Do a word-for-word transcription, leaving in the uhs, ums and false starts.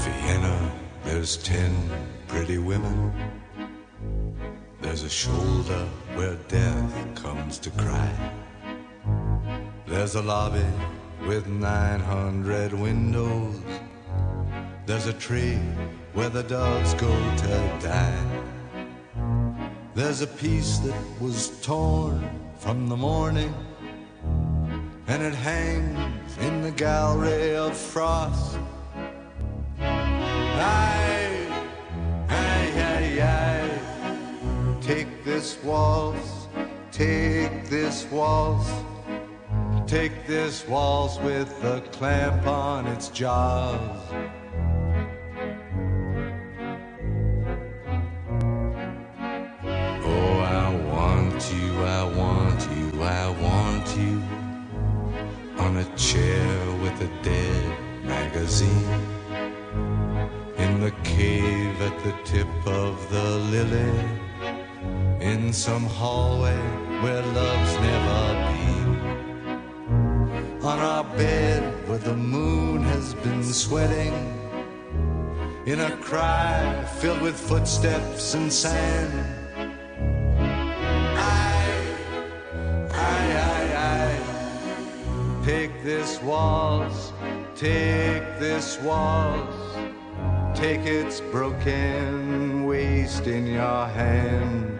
Vienna, there's ten pretty women. There's a shoulder where death comes to cry. There's a lobby with nine hundred windows. There's a tree where the doves go to die. There's a piece that was torn from the morning, and it hangs in the gallery of frost. Aye, aye, aye, aye. Take this waltz, take this waltz, take this waltz with the clamp on its jaws. Oh, I want you, I want you, I want you on a chair with a dead magazine, in the cave at the tip of the lily, in some hallway where love's never been, on our bed where the moon has been sweating, in a cry filled with footsteps and sand. Take this waltz, take this waltz, take its broken waist in your hand.